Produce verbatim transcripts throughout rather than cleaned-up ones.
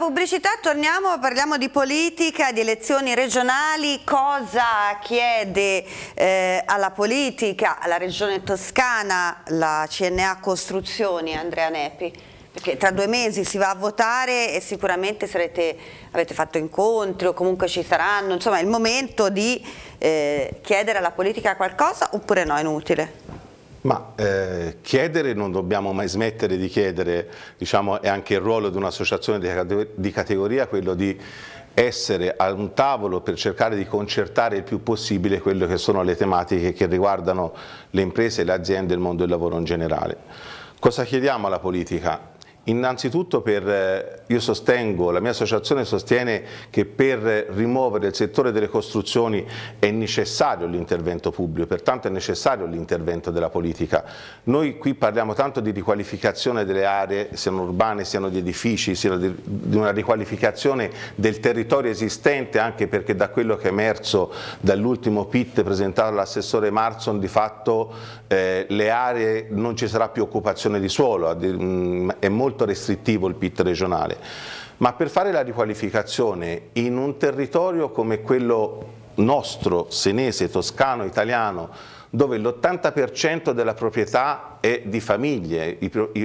pubblicità torniamo, parliamo di politica, di elezioni regionali. Cosa chiede eh, alla politica, alla Regione Toscana, la C N A Costruzioni, Andrea Nepi? Perché tra due mesi si va a votare e sicuramente sarete, avete fatto incontri o comunque ci saranno, insomma è il momento di eh, chiedere alla politica qualcosa oppure no, è inutile? Ma eh, chiedere non dobbiamo mai smettere di chiedere, diciamo è anche il ruolo di un'associazione di, di categoria quello di essere a un tavolo per cercare di concertare il più possibile quelle che sono le tematiche che riguardano le imprese, le aziende e il mondo del lavoro in generale. Cosa chiediamo alla politica? Innanzitutto per, io sostengo, la mia associazione sostiene che per rimuovere il settore delle costruzioni è necessario l'intervento pubblico, pertanto è necessario l'intervento della politica. Noi qui parliamo tanto di riqualificazione delle aree, siano urbane, siano di edifici, siano di, di una riqualificazione del territorio esistente, anche perché da quello che è emerso dall'ultimo P I T presentato dall'assessore Marson, di fatto eh, le aree non ci sarà più occupazione di suolo, è molto molto restrittivo il P I T regionale, ma per fare la riqualificazione in un territorio come quello nostro, senese, toscano, italiano, dove l'ottanta per cento della proprietà è di famiglie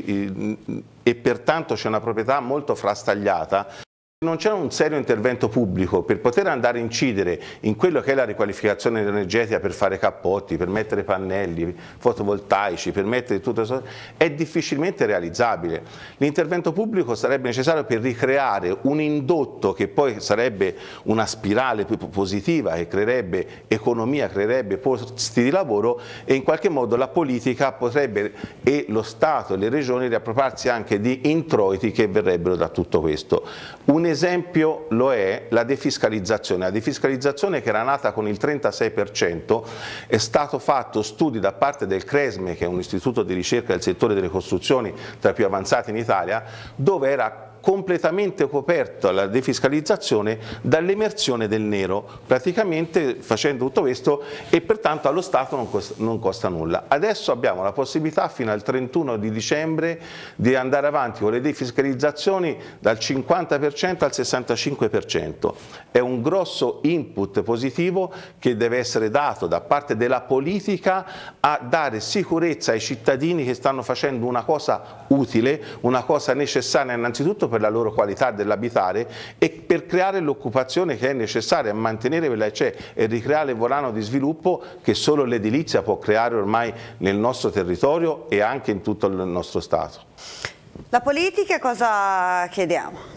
e pertanto c'è una proprietà molto frastagliata, non c'è un serio intervento pubblico per poter andare a incidere in quello che è la riqualificazione energetica per fare cappotti, per mettere pannelli fotovoltaici, per mettere tutto questo, è difficilmente realizzabile. L'intervento pubblico sarebbe necessario per ricreare un indotto che poi sarebbe una spirale più positiva, che creerebbe economia, creerebbe posti di lavoro e in qualche modo la politica potrebbe, e lo Stato e le regioni, riappropriarsi anche di introiti che verrebbero da tutto questo. Un esempio lo è la defiscalizzazione. La defiscalizzazione, che era nata con il trentasei per cento, è stato fatto studi da parte del CRESME, che è un istituto di ricerca del settore delle costruzioni tra i più avanzati in Italia, dove era completamente coperta la defiscalizzazione dall'emersione del nero, praticamente facendo tutto questo, e pertanto allo Stato non costa, non costa nulla. Adesso abbiamo la possibilità fino al trentuno di dicembre di andare avanti con le defiscalizzazioni dal cinquanta per cento al sessantacinque per cento. È un grosso input positivo che deve essere dato da parte della politica a dare sicurezza ai cittadini che stanno facendo una cosa utile, una cosa necessaria innanzitutto per la loro qualità dell'abitare e per creare l'occupazione che è necessaria a mantenere quella che c'è e ricreare il volano di sviluppo che solo l'edilizia può creare ormai nel nostro territorio e anche in tutto il nostro Stato. La politica cosa chiediamo?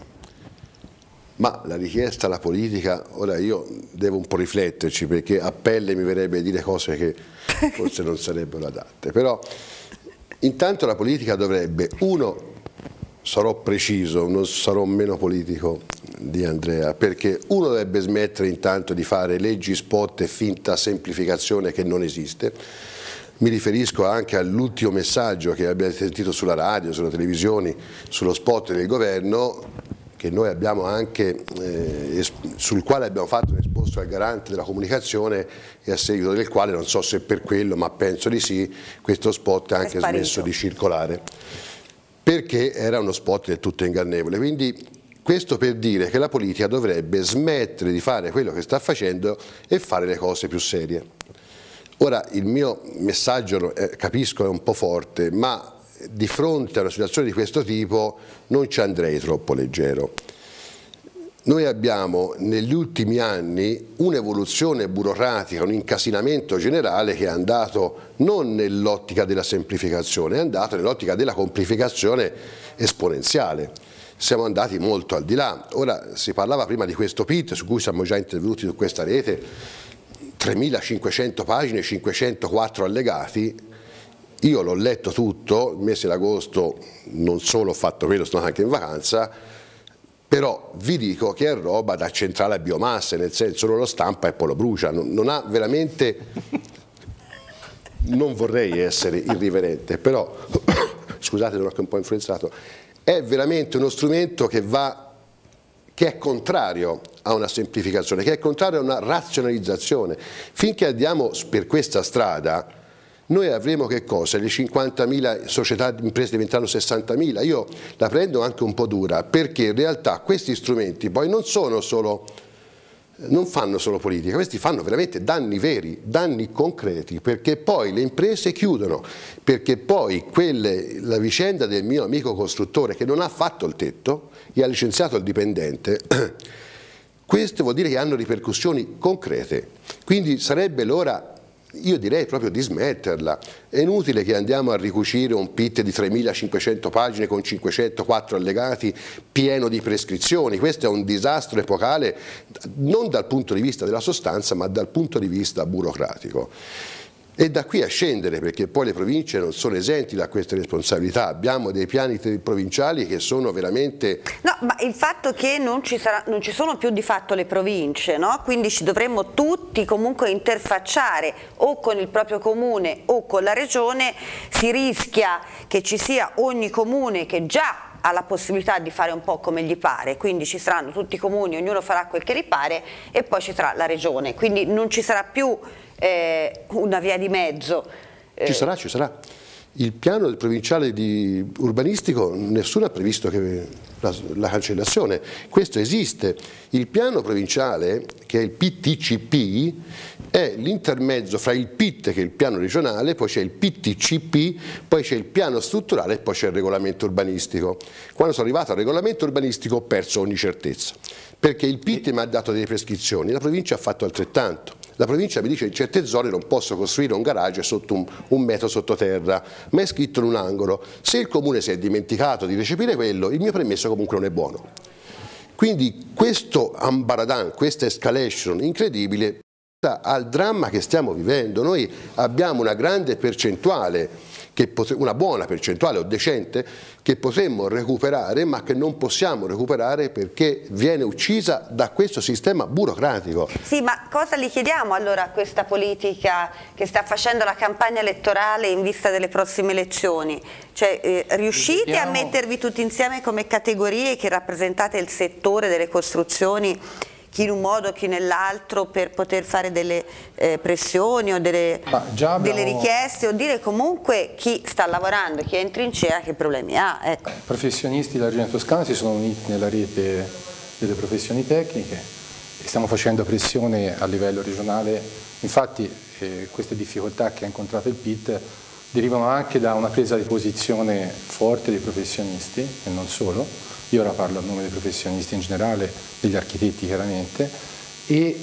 Ma la richiesta alla politica, ora io devo un po' rifletterci, perché a pelle mi verrebbe dire cose che forse non sarebbero adatte, però intanto la politica dovrebbe, uno, sarò preciso, non sarò meno politico di Andrea, perché uno dovrebbe smettere intanto di fare leggi spot e finta semplificazione che non esiste. Mi riferisco anche all'ultimo messaggio che abbiamo sentito sulla radio, sulle televisioni, sullo spot del governo, che noi abbiamo anche, eh, sul quale abbiamo fatto un esposto al garante della comunicazione e a seguito del quale, non so se per quello, ma penso di sì, questo spot è anche smesso di circolare, perché era uno spot del tutto ingannevole. Quindi questo per dire che la politica dovrebbe smettere di fare quello che sta facendo e fare le cose più serie. Ora il mio messaggio, eh, capisco, è un po' forte, ma di fronte a una situazione di questo tipo non ci andrei troppo leggero. Noi abbiamo negli ultimi anni un'evoluzione burocratica, un incasinamento generale che è andato non nell'ottica della semplificazione, è andato nell'ottica della complicazione esponenziale. Siamo andati molto al di là. Ora si parlava prima di questo P I T su cui siamo già intervenuti su questa rete, tremilacinquecento pagine, cinquecentoquattro allegati. Io l'ho letto tutto, il mese d'agosto non solo ho fatto quello, sono anche in vacanza, però vi dico che è roba da centrale a biomasse, nel senso uno lo stampa e poi lo brucia, non, non ha veramente, non vorrei essere irriverente, però scusate, sono anche un po' influenzato, è veramente uno strumento che va, che è contrario a una semplificazione, che è contrario a una razionalizzazione. Finché andiamo per questa strada noi avremo che cosa? Le cinquantamila società di imprese diventeranno sessantamila? Io la prendo anche un po' dura, perché in realtà questi strumenti poi non sono solo, non fanno solo politica, questi fanno veramente danni veri, danni concreti, perché poi le imprese chiudono, perché poi quelle, la vicenda del mio amico costruttore che non ha fatto il tetto e ha licenziato il dipendente, questo vuol dire che hanno ripercussioni concrete, quindi sarebbe l'ora, io direi proprio di smetterla. È inutile che andiamo a ricucire un P I T di tremilacinquecento pagine con cinquecentoquattro allegati pieno di prescrizioni. Questo è un disastro epocale non dal punto di vista della sostanza ma dal punto di vista burocratico. E da qui a scendere, perché poi le province non sono esenti da queste responsabilità, abbiamo dei piani provinciali che sono veramente... No, ma il fatto che non ci, sarà, non ci sono più di fatto le province, no? Quindi ci dovremmo tutti comunque interfacciare o con il proprio comune o con la regione, si rischia che ci sia ogni comune che già ha la possibilità di fare un po' come gli pare, quindi ci saranno tutti i comuni, ognuno farà quel che gli pare e poi ci sarà la regione, quindi non ci sarà più eh, una via di mezzo. Ci sarà, ci sarà. Il piano provinciale di urbanistico nessuno ha previsto che la, la cancellazione, questo esiste. Il piano provinciale, che è il P T C P, è l'intermezzo fra il P I T, che è il piano regionale, poi c'è il P T C P, poi c'è il piano strutturale e poi c'è il regolamento urbanistico. Quando sono arrivato al regolamento urbanistico ho perso ogni certezza, perché il P I T mi ha dato delle prescrizioni, la provincia ha fatto altrettanto. La provincia mi dice che in certe zone non posso costruire un garage sotto un, un metro sottoterra, ma è scritto in un angolo. Se il comune si è dimenticato di recepire quello, il mio permesso comunque non è buono. Quindi questo ambaradan, questa escalation incredibile al dramma che stiamo vivendo. Noi abbiamo una grande percentuale, che una buona percentuale o decente, che potremmo recuperare ma che non possiamo recuperare perché viene uccisa da questo sistema burocratico. Sì, ma cosa gli chiediamo allora a questa politica che sta facendo la campagna elettorale in vista delle prossime elezioni? Cioè, eh, riuscite chiediamo... a mettervi tutti insieme come categorie che rappresentate il settore delle costruzioni, chi in un modo, chi nell'altro, per poter fare delle eh, pressioni o delle, abbiamo... delle richieste, o dire comunque chi sta lavorando, chi è in trincea, che problemi ha. Ecco. I professionisti della Regione Toscana si sono uniti nella rete delle professioni tecniche e stiamo facendo pressione a livello regionale. Infatti eh, queste difficoltà che ha incontrato il P I T derivano anche da una presa di posizione forte dei professionisti e non solo. Io ora parlo a nome dei professionisti in generale, degli architetti chiaramente, e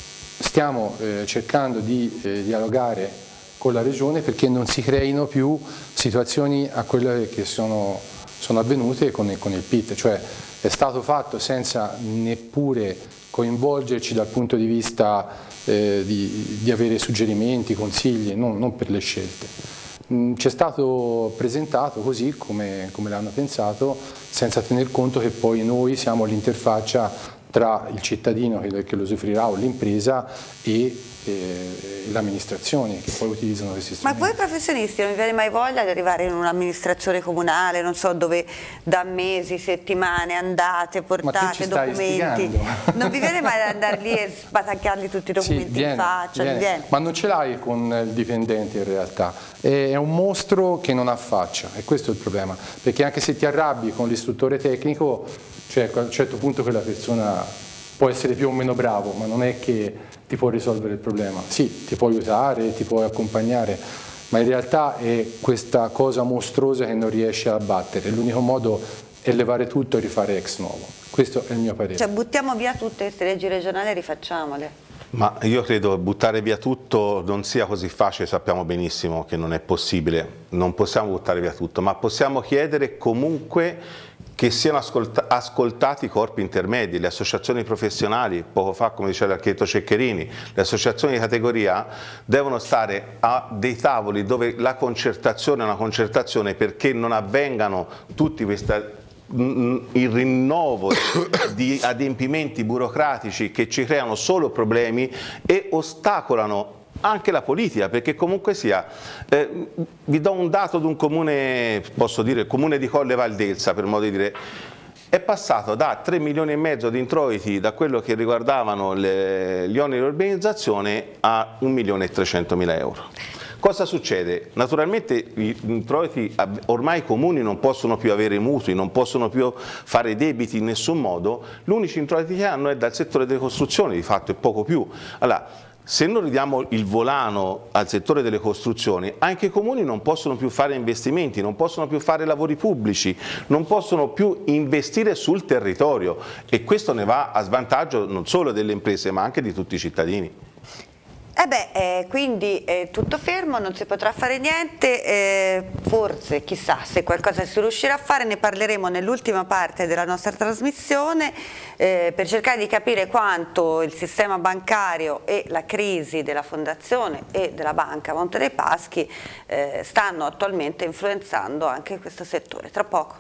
stiamo eh, cercando di eh, dialogare con la Regione perché non si creino più situazioni a quelle che sono, sono avvenute con, con il P I T, cioè è stato fatto senza neppure coinvolgerci dal punto di vista eh, di, di avere suggerimenti, consigli, non, non per le scelte. Ci è stato presentato così come, come l'hanno pensato, senza tener conto che poi noi siamo l'interfaccia tra il cittadino che, che lo usufruirà o l'impresa e eh, l'amministrazione che poi utilizzano questi strumenti. Ma voi professionisti non vi viene mai voglia di arrivare in un'amministrazione comunale, non so, dove da mesi, settimane andate, portate documenti? Non vi viene mai di andare lì e sbatacchiarli tutti i documenti sì, viene, in faccia? Viene. Viene. Ma non ce l'hai con il dipendente in realtà, è un mostro che non ha faccia, e questo è il problema, perché anche se ti arrabbi con l'istruttore tecnico, cioè a un certo punto quella persona può essere più o meno bravo, ma non è che ti può risolvere il problema. Sì, ti può aiutare, ti può accompagnare, ma in realtà è questa cosa mostruosa che non riesce a battere. L'unico modo è levare tutto e rifare ex novo. Questo è il mio parere. Cioè buttiamo via tutte queste leggi regionali e rifacciamole. Ma io credo che buttare via tutto non sia così facile, sappiamo benissimo che non è possibile, non possiamo buttare via tutto, ma possiamo chiedere comunque che siano ascolta ascoltati i corpi intermedi, le associazioni professionali. Poco fa, come diceva l'architetto Ceccherini, le associazioni di categoria devono stare a dei tavoli dove la concertazione è una concertazione, perché non avvengano tutti questi il rinnovo di adempimenti burocratici che ci creano solo problemi e ostacolano anche la politica, perché comunque sia, eh, vi do un dato di un comune, posso dire, il comune di Colle Valdelsa, per modo di dire, è passato da tre milioni e mezzo di introiti da quello che riguardavano le, gli oneri di urbanizzazione a un milione e trecentomila euro. Cosa succede? Naturalmente i introiti, ormai i comuni non possono più avere mutui, non possono più fare debiti in nessun modo, l'unico introiti che hanno è dal settore delle costruzioni, di fatto è poco più. Allora, se non ridiamo il volano al settore delle costruzioni, anche i comuni non possono più fare investimenti, non possono più fare lavori pubblici, non possono più investire sul territorio e questo ne va a svantaggio non solo delle imprese ma anche di tutti i cittadini. Eh beh, eh, quindi è tutto fermo, non si potrà fare niente, eh, forse, chissà, se qualcosa si riuscirà a fare, ne parleremo nell'ultima parte della nostra trasmissione eh, per cercare di capire quanto il sistema bancario e la crisi della Fondazione e della Banca Monte dei Paschi eh, stanno attualmente influenzando anche questo settore. Tra poco.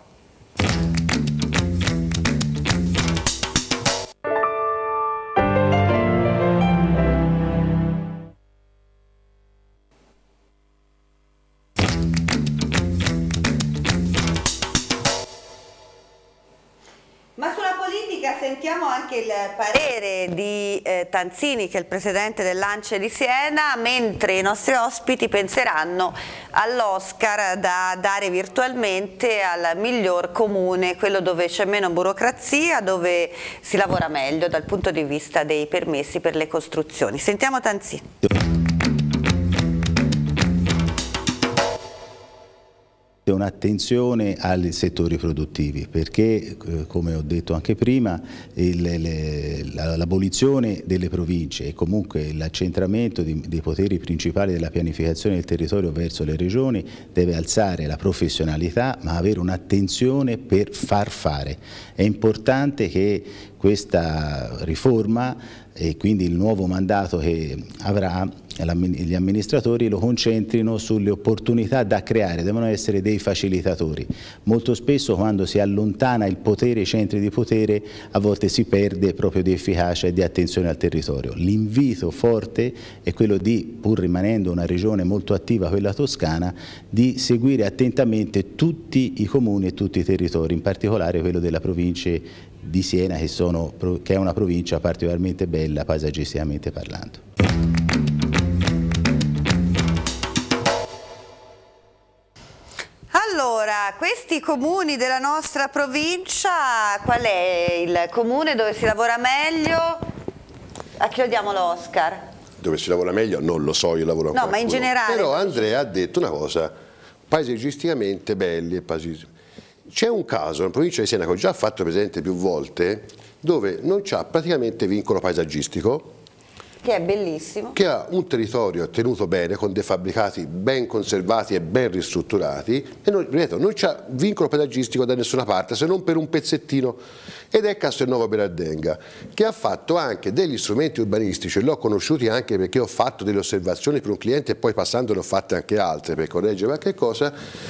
Sentiamo anche il parere di eh, Tanzini, che è il presidente dell'A N C E di Siena, mentre i nostri ospiti penseranno all'Oscar da dare virtualmente al miglior comune, quello dove c'è meno burocrazia, dove si lavora meglio dal punto di vista dei permessi per le costruzioni. Sentiamo Tanzini. Un'attenzione ai settori produttivi perché, eh, come ho detto anche prima, l'abolizione delle province e comunque l'accentramento dei poteri principali della pianificazione del territorio verso le regioni deve alzare la professionalità ma avere un'attenzione per far fare. È importante che questa riforma e quindi il nuovo mandato che avrà gli amministratori lo concentrino sulle opportunità da creare, devono essere dei facilitatori. Molto spesso quando si allontana il potere, i centri di potere, a volte si perde proprio di efficacia e di attenzione al territorio. L'invito forte è quello di, pur rimanendo una regione molto attiva, quella toscana, di seguire attentamente tutti i comuni e tutti i territori, in particolare quello della provincia di Siena, che, sono, che è una provincia particolarmente bella paesaggisticamente parlando. Allora, questi comuni della nostra provincia, qual è il comune dove si lavora meglio? A chi lo diamo l'Oscar? Dove si lavora meglio? Non lo so, io lavoro a No, ma in generale. Però Andrea ha detto una cosa, paesaggisticamente belli e paesaggisticamente. C'è un caso in provincia di Siena che ho già fatto presente più volte, dove non c'ha praticamente vincolo paesaggistico, che è bellissimo, che ha un territorio tenuto bene, con dei fabbricati ben conservati e ben ristrutturati, e non, ripeto, non c'ha vincolo paesaggistico da nessuna parte, se non per un pezzettino, ed è Castelnuovo Belardenga, che ha fatto anche degli strumenti urbanistici, l'ho conosciuti anche perché ho fatto delle osservazioni per un cliente e poi passando ne ho fatte anche altre per correggere qualche cosa,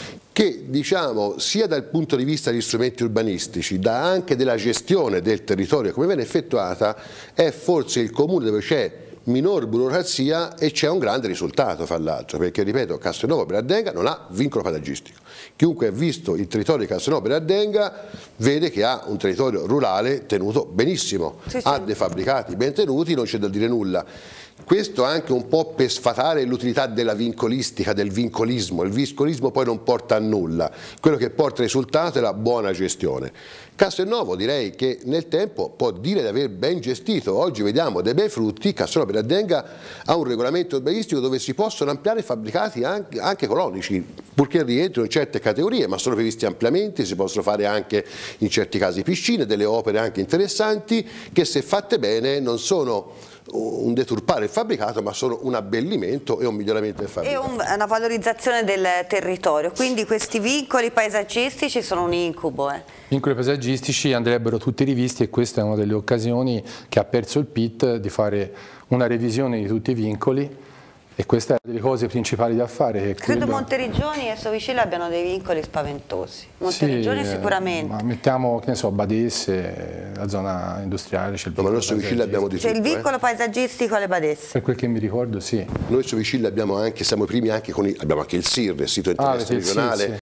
che diciamo sia dal punto di vista degli strumenti urbanistici, da anche della gestione del territorio come viene effettuata, è forse il comune dove c'è minor burocrazia e c'è un grande risultato fra l'altro, perché ripeto, Castelnuovo Belardenga non ha vincolo paesaggistico. Chiunque ha visto il territorio di Castelnuovo Belardenga vede che ha un territorio rurale tenuto benissimo, sì, sì. Ha dei fabbricati ben tenuti, non c'è da dire nulla. Questo anche un po' per sfatare l'utilità della vincolistica, del vincolismo. Il vincolismo poi non porta a nulla, quello che porta risultato è la buona gestione. Castelnuovo direi che nel tempo può dire di aver ben gestito, oggi vediamo dei bei frutti. Castelnuovo Belardenga ha un regolamento urbanistico dove si possono ampliare fabbricati anche, anche colonici, purché rientrino in certe categorie, ma sono previsti ampliamenti, si possono fare anche in certi casi piscine, delle opere anche interessanti che se fatte bene non sono un deturpare il fabbricato ma sono un abbellimento e un miglioramento del fabbricato. E un, una valorizzazione del territorio, quindi questi vincoli paesaggistici sono un incubo. Eh. Vincoli paesaggistici andrebbero tutti rivisti e questa è una delle occasioni che ha perso il P I T di fare una revisione di tutti i vincoli e questa è una delle cose principali da fare. Che Credo quello... Monteriggioni e Sovicilla abbiano dei vincoli spaventosi. Monteriggioni sì, sicuramente. Ma mettiamo, che ne so, Badesse, la zona industriale. C'è il no, ma noi Sovicilla abbiamo di tutto. C'è il vincolo eh. paesaggistico alle Badesse. Per quel che mi ricordo, sì. Noi Sovicilla abbiamo anche, siamo i primi anche con il, abbiamo anche il S I R, il sito interesse ah, regionale. Sì, sì.